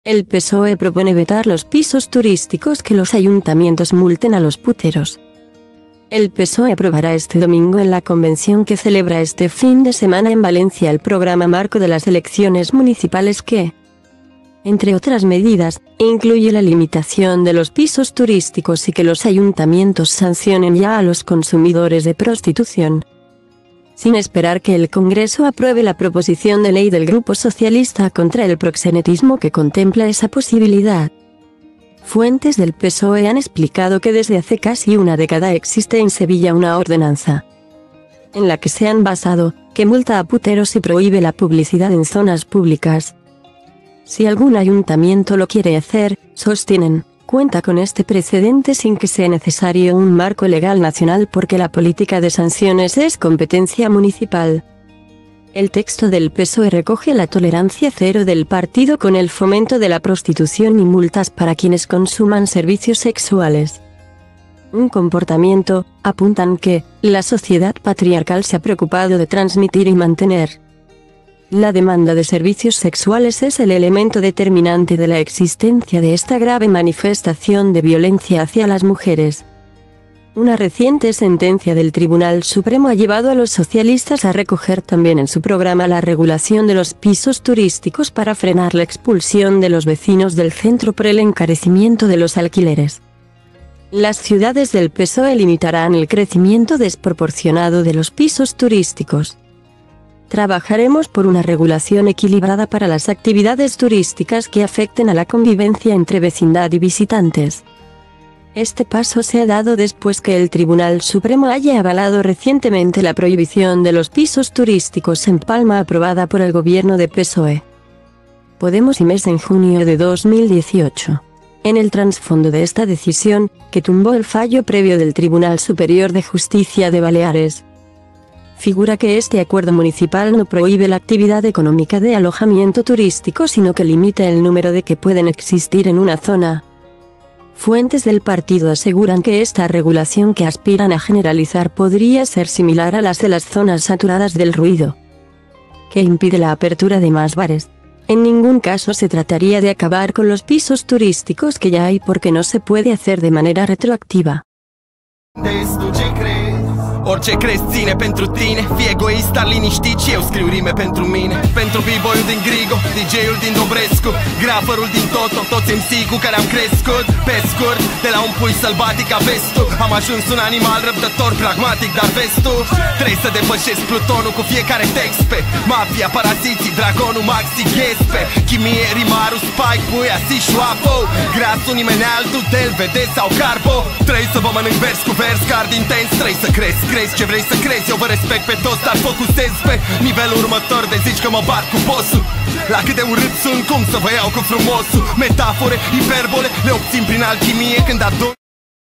El PSOE propone vetar los pisos turísticos, que los ayuntamientos multen a los puteros. El PSOE aprobará este domingo en la convención que celebra este fin de semana en Valencia el programa marco de las elecciones municipales que, entre otras medidas, incluye la limitación de los pisos turísticos y que los ayuntamientos sancionen ya a los consumidores de prostitución. Sin esperar que el Congreso apruebe la proposición de ley del Grupo Socialista contra el proxenetismo que contempla esa posibilidad. Fuentes del PSOE han explicado que desde hace casi una década existe en Sevilla una ordenanza en la que se han basado, que multa a puteros y prohíbe la publicidad en zonas públicas. Si algún ayuntamiento lo quiere hacer, sostienen, cuenta con este precedente sin que sea necesario un marco legal nacional porque la política de sanciones es competencia municipal. El texto del PSOE recoge la tolerancia cero del partido con el fomento de la prostitución y multas para quienes consuman servicios sexuales. Un comportamiento, apuntan, que la sociedad patriarcal se ha preocupado de transmitir y mantener. La demanda de servicios sexuales es el elemento determinante de la existencia de esta grave manifestación de violencia hacia las mujeres. Una reciente sentencia del Tribunal Supremo ha llevado a los socialistas a recoger también en su programa la regulación de los pisos turísticos para frenar la expulsión de los vecinos del centro por el encarecimiento de los alquileres. Las ciudades del PSOE limitarán el crecimiento desproporcionado de los pisos turísticos. Trabajaremos por una regulación equilibrada para las actividades turísticas que afecten a la convivencia entre vecindad y visitantes. Este paso se ha dado después que el Tribunal Supremo haya avalado recientemente la prohibición de los pisos turísticos en Palma aprobada por el gobierno de PSOE, Podemos y MES en junio de 2018. En el trasfondo de esta decisión, que tumbó el fallo previo del Tribunal Superior de Justicia de Baleares, figura que este acuerdo municipal no prohíbe la actividad económica de alojamiento turístico sino que limita el número de que pueden existir en una zona. Fuentes del partido aseguran que esta regulación que aspiran a generalizar podría ser similar a las de las zonas saturadas del ruido, que impide la apertura de más bares. En ningún caso se trataría de acabar con los pisos turísticos que ya hay porque no se puede hacer de manera retroactiva. Orice crezi ține pentru tine, fii egoist, dar liniștit și eu scriu rime pentru mine. Pentru b-boyul din Grigo, DJ-ul din Dobrescu, graferul din Toto, toți MC cu care am crescut. Pe scurt, de la un pui sălbatic a vestul, am ajuns un animal răbdător, pragmatic, dar vestul trebuie să depășesc plutonul cu fiecare text pe mafia, paraziții, dragonul, maxi, ghespe chimie, rimarul, spike, puia, si, șoapo grasul, nimeni altul, del, vede sau carbo. Trebuie să vă mănânc vers cu vers, card intens, trebuie să crezi ce vrei să crezi, eu vă respect pe toți, dar focusez pe nivelul următor de zici că mă bat cu bossul. La cât de urât sunt, cum să vă iau cu frumosul. Metafore, hiperbole, le obțin prin alchimie când adun